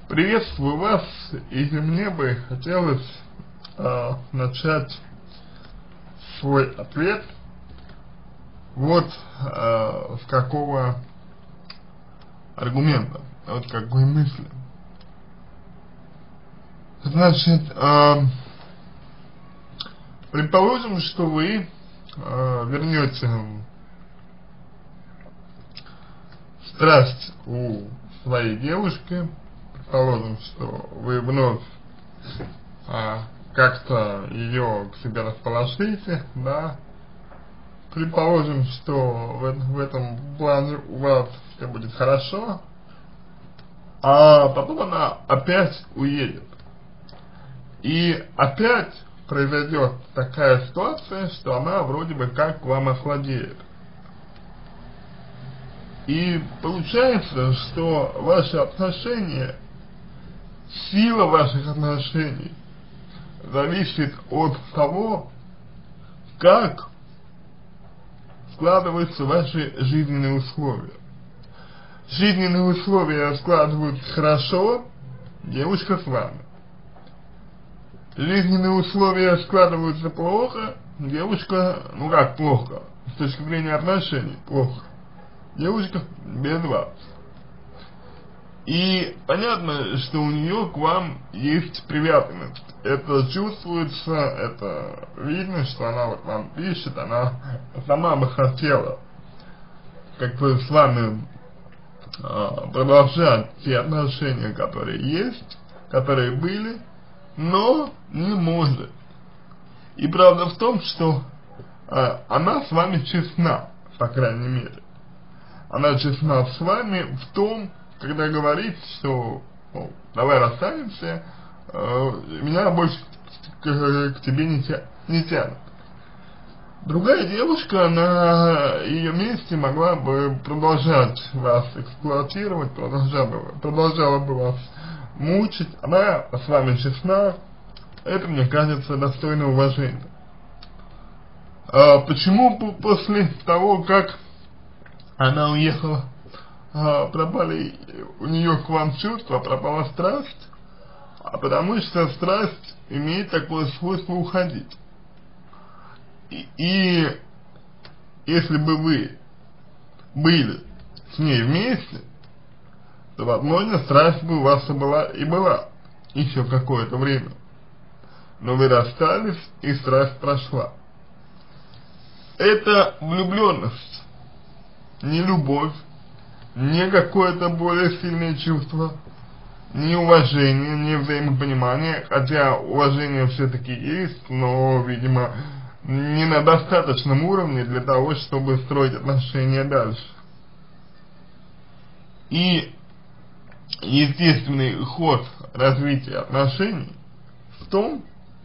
Приветствую вас, и мне бы хотелось начать свой ответ вот с какого аргумента, вот какой мысли. Значит, предположим, что вы вернете страсть у своей девушки, предположим, что вы вновь как-то ее к себе расположите, да, предположим, что в этом плане у вас все будет хорошо, а потом она опять уедет. И опять произойдет такая ситуация, что она вроде бы как к вам охладеет. И получается, что ваши отношения, сила ваших отношений зависит от того, как складываются ваши жизненные условия. Жизненные условия складываются хорошо, девушка с вами. Жизненные условия складываются плохо, девушка, ну как плохо, с точки зрения отношений плохо, девушка без вас. И понятно, что у нее к вам есть привязанность. Это чувствуется, это видно, что она вот вам пишет, она сама бы хотела как-то с вами продолжать те отношения, которые есть, которые были, но не может. И правда в том, что она с вами честна, по крайней мере. Она честна с вами в том, когда говорит, что давай расстанемся, меня больше к тебе не тянет. Другая девушка на ее месте могла бы продолжать вас эксплуатировать, продолжала бы вас мучить. Она с вами честна, это, мне кажется, достойно уважения. Почему после того, как она уехала, пропали у нее к вам чувства, пропала страсть? Потому что страсть имеет такое свойство уходить. И если бы вы были с ней вместе, то, возможно, страсть бы у вас и была еще какое-то время. Но вы расстались, и страсть прошла. Это влюбленность, не любовь, не какое-то более сильное чувство, не уважение, не взаимопонимание, хотя уважение все-таки есть, но, видимо, не на достаточном уровне для того, чтобы строить отношения дальше. И естественный ход развития отношений в том,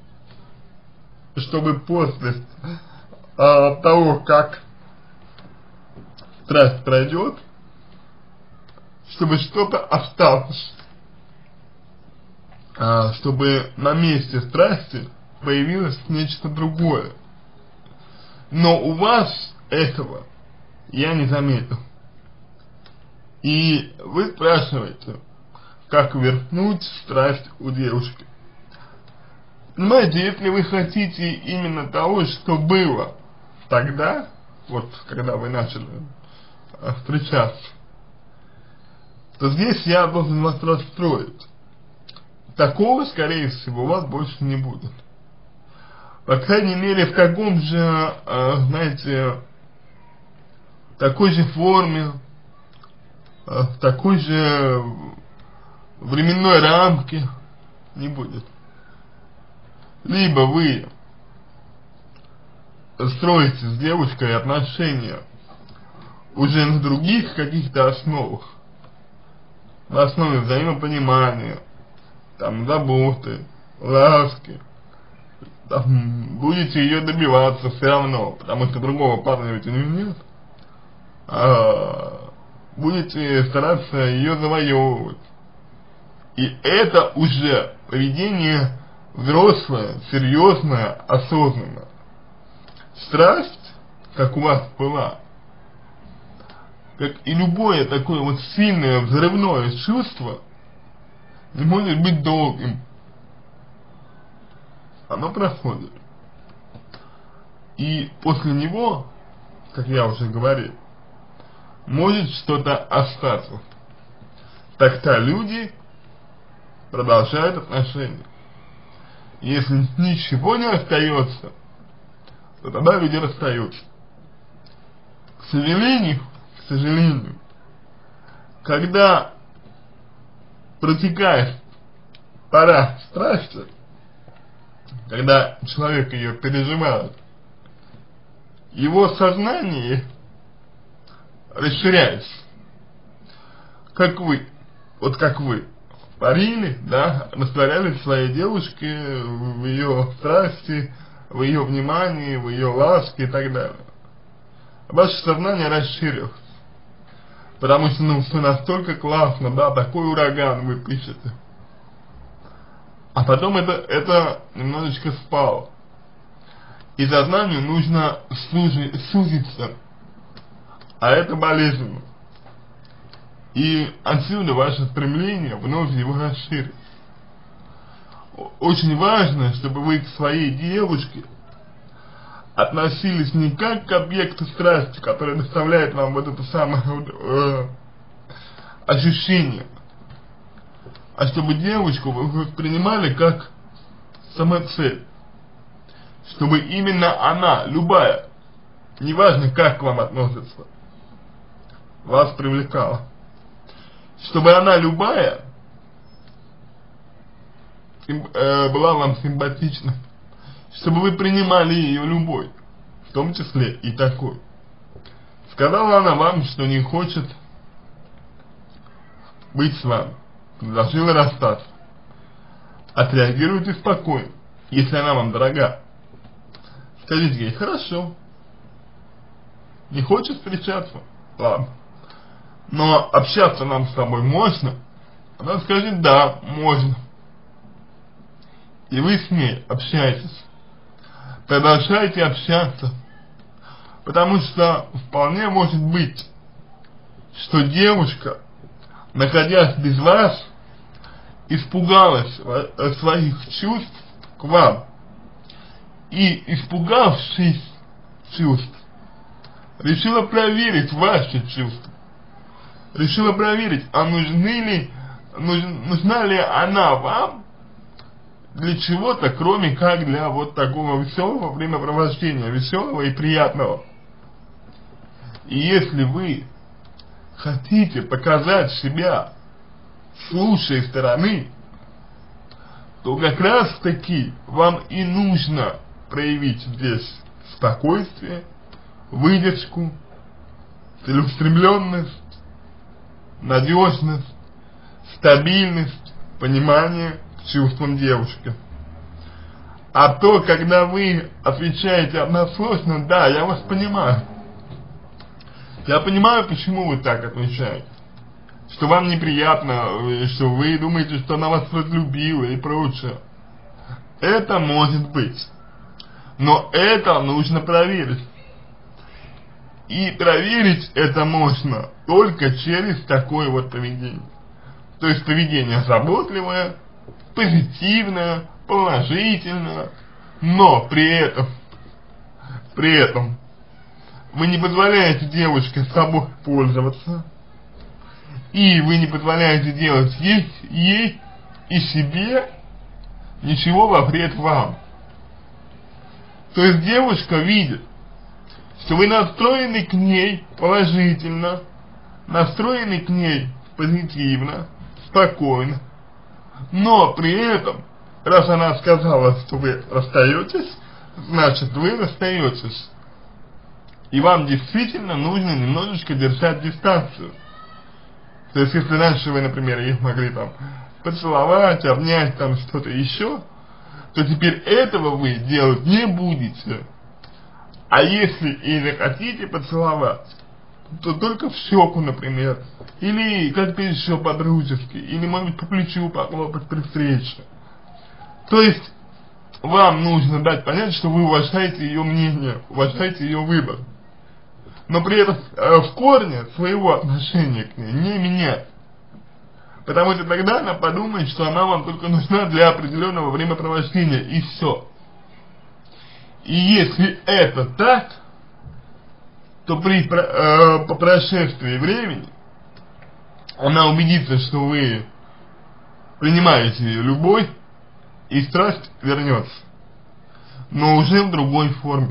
чтобы после того, как страсть пройдет, чтобы что-то осталось, чтобы на месте страсти появилось нечто другое. Но у вас этого я не заметил. И вы спрашиваете, как вернуть страсть у девушки. Понимаете, если вы хотите именно того, что было тогда, вот когда вы начали встречаться, то здесь я должен вас расстроить. Такого, скорее всего, у вас больше не будет. По крайней мере, в таком же, знаете, такой же форме, в такой же временной рамке не будет. Либо вы строите с девушкой отношения уже на других каких-то основах, на основе взаимопонимания, там, заботы, ласки, там, будете ее добиваться все равно, потому что другого парня ведь у нее нет, будете стараться ее завоевывать. И это уже поведение взрослое, серьезное, осознанное. Страсть, как у вас была, как и любое такое вот сильное взрывное чувство, не может быть долгим. Оно проходит. И после него, как я уже говорил, может что-то остаться. Тогда люди продолжают отношения. Если ничего не остается, то тогда люди расстаются. К сожалению, когда протекает пора страсти, когда человек ее переживает, его сознание расширяется. Как вы парили, да, растворялись в своей девушке, в ее страсти, в ее внимании, в ее ласке и так далее. Ваше сознание расширилось. Потому что, ну, все настолько классно, да, такой ураган вы пишете. А потом это немножечко спало. И сознанию нужно сузиться. А это болезненно. И отсюда ваше стремление вновь его расширить. Очень важно, чтобы вы к своей девушке относились не как к объекту страсти, который доставляет вам вот это самое ощущение, а чтобы девушку вы воспринимали как самоцель. Чтобы именно она, любая, неважно как к вам относится, вас привлекала. Чтобы она любая была вам симпатична. Чтобы вы принимали ее любовь, в том числе и такой. Сказала она вам, что не хочет быть с вами, предложила расстаться. Отреагируйте спокойно, если она вам дорога. Скажите ей: хорошо, не хочет встречаться, ладно, но общаться нам с тобой можно? Она скажет: да, можно. И вы с ней общаетесь. Продолжайте общаться. Потому что вполне может быть, что девушка, находясь без вас, испугалась своих чувств к вам. И, испугавшись чувств, решила проверить ваши чувства. Решила проверить, а нужна ли она вам для чего-то, кроме как для вот такого веселого времяпровождения, веселого и приятного. И если вы хотите показать себя с лучшей стороны, то как раз таки вам и нужно проявить здесь спокойствие, выдержку, целеустремленность, надежность, стабильность, понимание к чувствам девушки. А то, когда вы отвечаете односложно: да, я вас понимаю. Я понимаю, почему вы так отвечаете. Что вам неприятно, что вы думаете, что она вас разлюбила и прочее. Это может быть. Но это нужно проверить. И проверить это можно только через такое вот поведение. То есть поведение заботливое, позитивное, положительное, но при этом вы не позволяете девушке собой пользоваться, и вы не позволяете делать ей и себе ничего во вред вам. То есть девушка видит, что вы настроены к ней положительно, настроены к ней позитивно, спокойно, но при этом, раз она сказала, что вы расстаетесь, значит вы расстаетесь. И вам действительно нужно немножечко держать дистанцию. То есть, если раньше вы, например, их могли там поцеловать, обнять, там что-то еще, то теперь этого вы делать не будете. А если и не хотите поцеловать, то только в щеку, например, или как-то еще по-дружески, или, может быть, по плечу похлопать при встрече. То есть, вам нужно дать понять, что вы уважаете ее мнение, уважаете ее выбор. Но при этом в корне своего отношения к ней не менять. Потому что тогда она подумает, что она вам только нужна для определенного времяпровождения, и все. И если это так, то по прошествии времени она убедится, что вы принимаете ее любовь, и страсть вернется, но уже в другой форме.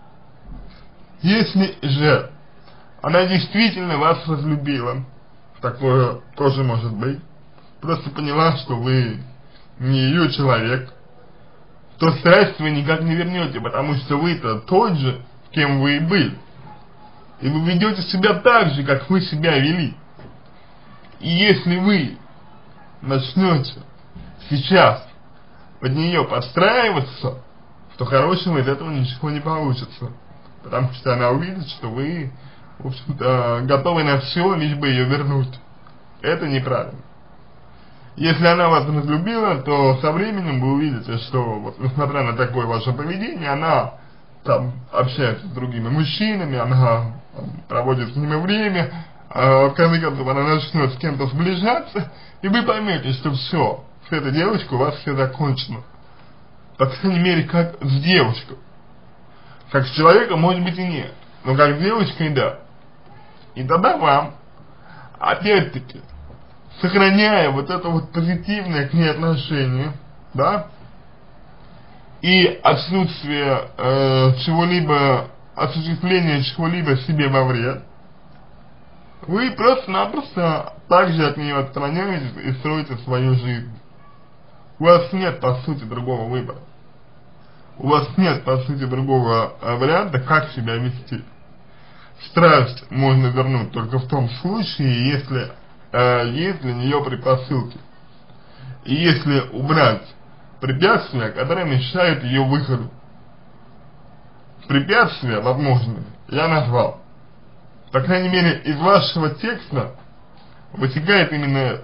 Если же она действительно вас разлюбила, такое тоже может быть, просто поняла, что вы не ее человек, то страсть вы никак не вернете, потому что вы-то тот же, кем вы и были. И вы ведете себя так же, как вы себя вели. И если вы начнете сейчас под нее подстраиваться, то хорошего из этого ничего не получится. Потому что она увидит, что вы, в общем-то, готовы на все, лишь бы ее вернуть. Это неправильно. Если она вас разлюбила, то со временем вы увидите, что, вот, несмотря на такое ваше поведение, она там общается с другими мужчинами, она проводит с ними время, в конце концов она начнет с кем-то сближаться, и вы поймете, что все, с этой девочкой у вас все закончено. По крайней мере, как с девушкой. Как с человеком, может быть, и нет, но как с девочкой, да. И тогда вам, опять-таки, сохраняя вот это вот позитивное к ней отношение, да, и отсутствие чего-либо, осуществление чего-либо себе во вред, вы просто-напросто также от нее отстраняетесь и строите свою жизнь. У вас нет, по сути, другого выбора. У вас нет, по сути, другого варианта, как себя вести. Страсть можно вернуть только в том случае, если есть для нее предпосылки. И если убрать препятствия, которые мешают ее выходу. Препятствия возможные я назвал. По крайней мере, из вашего текста вытекает именно это.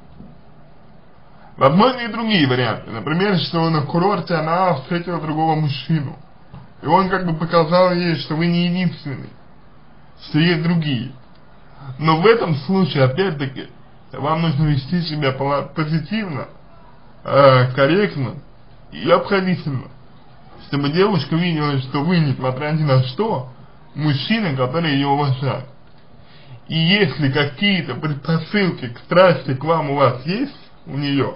Возможны и другие варианты. Например, что на курорте она встретила другого мужчину. И он как бы показал ей, что вы не единственный. Что есть другие. Но в этом случае, опять-таки, вам нужно вести себя позитивно, корректно и обходительно. Чтобы девушка видела, что вы, несмотря ни на что, мужчина, который ее уважает. И если какие-то предпосылки к страсти к вам у вас есть, у нее,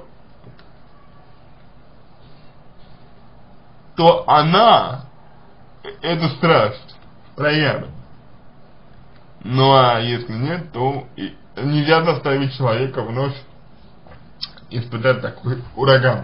то она эту страсть проявит. Ну а если нет, то нельзя заставить человека вновь испытать такой ураган.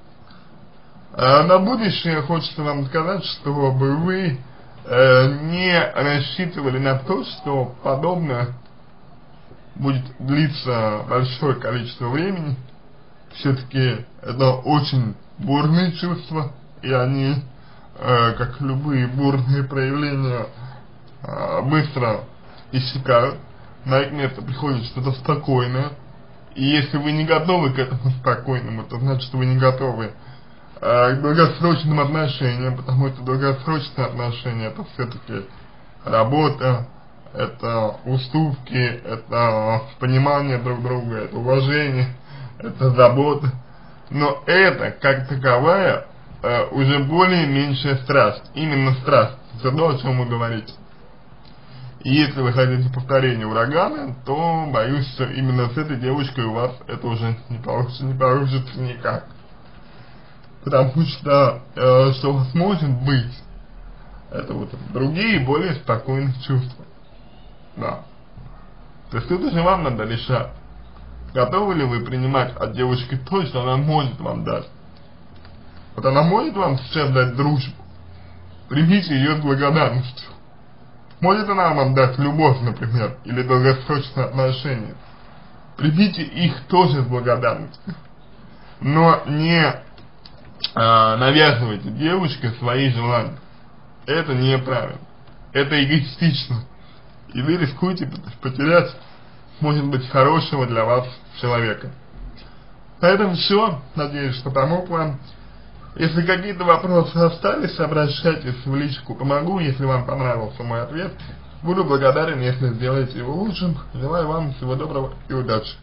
На будущее хочется вам сказать, чтобы вы не рассчитывали на то, что подобное будет длиться большое количество времени. Все-таки это очень бурные чувства, и они, как любые бурные проявления, быстро иссякают. На их место приходит что-то спокойное. И если вы не готовы к этому спокойному, то значит, что вы не готовы к долгосрочным отношениям, потому что долгосрочные отношения — это все-таки работа, это уступки, это понимание друг друга, это уважение, это забота. Но это, как таковая, уже более меньшая страсть, именно страсть, это то, о чем вы говорите. И если вы хотите повторения урагана, то боюсь, что именно с этой девушкой у вас это уже не получится никак. Потому что что у вас может быть, это вот другие, более спокойные чувства. Да. То есть тут уже вам надо решать, готовы ли вы принимать от девушки то, что она может вам дать. Вот она может вам сейчас дать дружбу, примите ее с благодарностью. Может она вам дать любовь, например, или долгосрочные отношения. Примите их тоже с благодарностью. Но не навязывайте девушке свои желания. Это неправильно. Это эгоистично. И вы рискуете потерять, может быть, хорошего для вас человека. На этом все. Надеюсь, что помог вам. Если какие-то вопросы остались, обращайтесь в личку, помогу. Если вам понравился мой ответ, буду благодарен, если сделаете его лучшим. Желаю вам всего доброго и удачи.